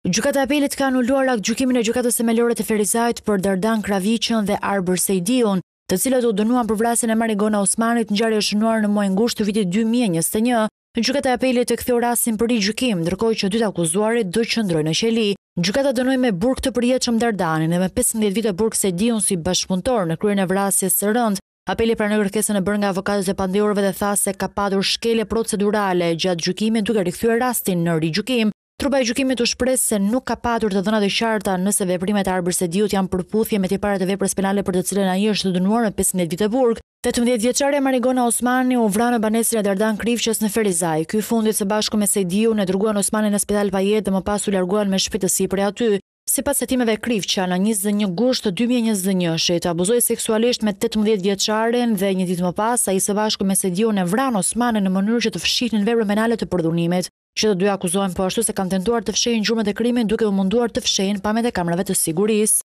Gjykata e Apelit ka anuluar aktgjykimin e gjykatës themelore të Ferizajt për Dardan Kraviqën dhe Arber Sejdiun, të cilët u dënuan për vrasjen e Marigona Osmanit, ngjarje e shënuar në muajin gusht të vitit 2021. Gjykata e Apelit e ktheu rastin për rigjykim, ndërkohë që dy të akuzuarit do qëndrojnë në qeli. Gjykata dënoi me burg të përjetshëm Dardanin dhe me 15 vite burg Sejdiun si bashkëpunëtor në kryen e vrasjes së rënd. Apeli pranoi kërkesën e bërë nga avokatët e pandehurve dhe tha se ka patur shkelje procedurale gjatë gjykimit, duke rikthyer rastin në rigjykim. Trupa e gjykimit u shpreh se nuk ka patur të dhëna të qarta nëse veprimet e Arber Sejdiut janë përputhje me tjeparat e veprës penale për të cilën ai është dënuar me 15 vite burg. 18 vjeçare Marigona Osmani u vra në banesën e Dardan Krivqës në Ferizaj. Ky fundit së bashku me Sejdiun e dërguan Osmanin në spital Pajet dhe më pas u larguan me shpejtësi prej aty. Sipas hetimeve, Krivqa në 21 gusht 2021 të abuzoi seksualisht me 18 vjeçaren dhe një ditë më pas ai së bashku me Sejdiun e vran Osmanin në mënyrë që të fshihin veprën penale të përdhunimit. Që të dy akuzohen po ashtu se kanë tentuar të fshehin gjurmët e krimit duke u munduar të fshehin pamjet e kamerave të sigurisë.